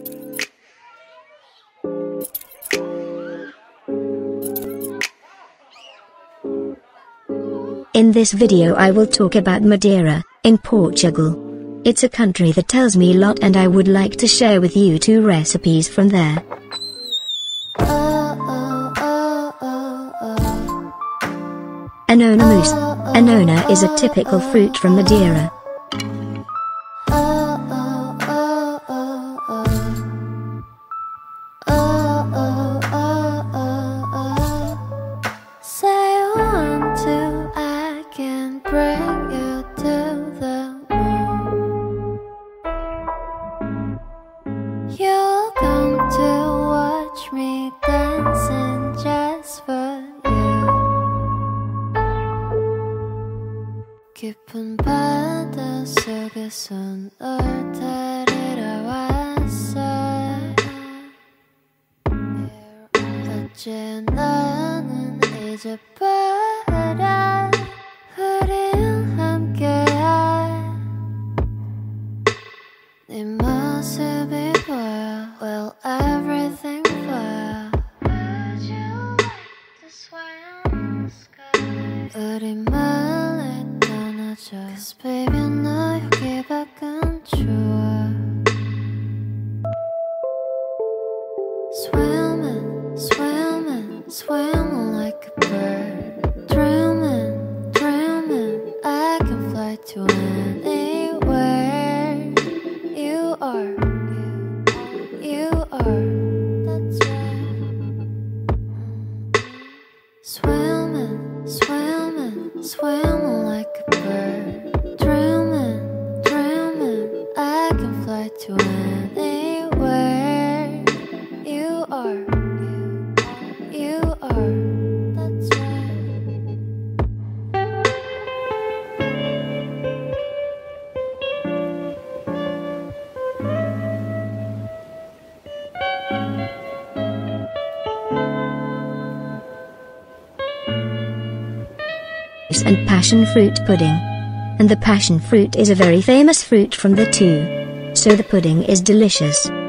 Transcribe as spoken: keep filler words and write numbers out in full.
In this video I will talk about Madeira, in Portugal. It's a country that tells me a lot and I would like to share with you two recipes from there. Anona Mousse. Anona is a typical fruit from Madeira. You'll come to watch me dancing just for you. 깊은 바다 속에서 널 데리러 왔어. 어째 너는 잊어버려. 우린 함께야. 네 모습이 보여. Will everything boil? Would you like to swim in the sky? 우리 멀리 떠나자. Cause baby 너 여기 밖은 좋아. Swimming, swimming, swimming like a bird. Dreaming, dreaming, I can fly to anywhere. You are, you are, that's right. Swimming, swimming, swimming like a bird. Dreaming, dreaming, I can fly to anywhere. You are, you are, that's right. And passion fruit pudding. And the passion fruit is a very famous fruit from the two. So the pudding is delicious.